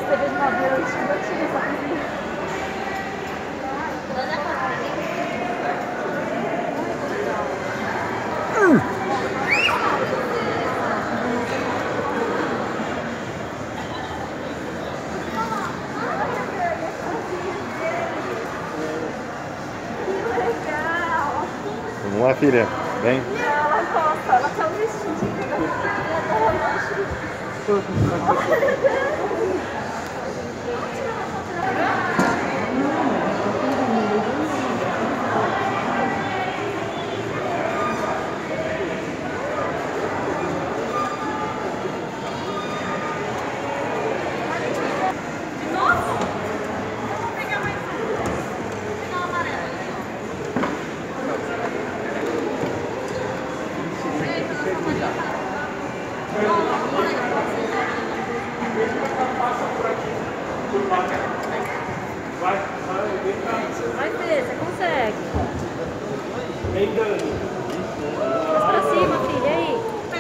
Vamos lá, filha. Vem. Ela gosta, ela quer um vestidinho. Vai, Fê, você consegue. Vem, Dani. Mais pra cima, filha, aí.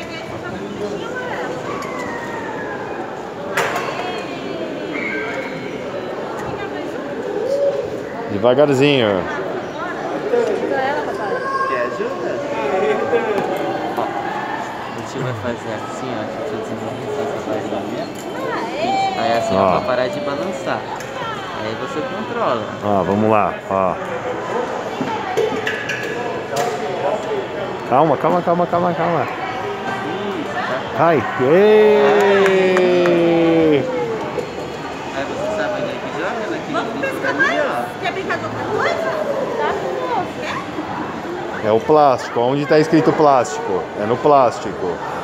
Devagarzinho. Ajuda ela, papai. Quer ajuda? Ó, a gente vai fazer assim, ó. A gente vai desenvolver essa varinha. Isso. Aí assim, ó, pra parar de balançar. Aí você controla. Ó, vamos lá, ó. Calma, calma, calma, calma, calma. Isso, tá? Ai, ei! Aí você sabe onde é que joga? Naquele brinco ali, ó. Quer brincar de outra coisa? Tá com você. É o plástico. Onde tá escrito plástico? É no plástico.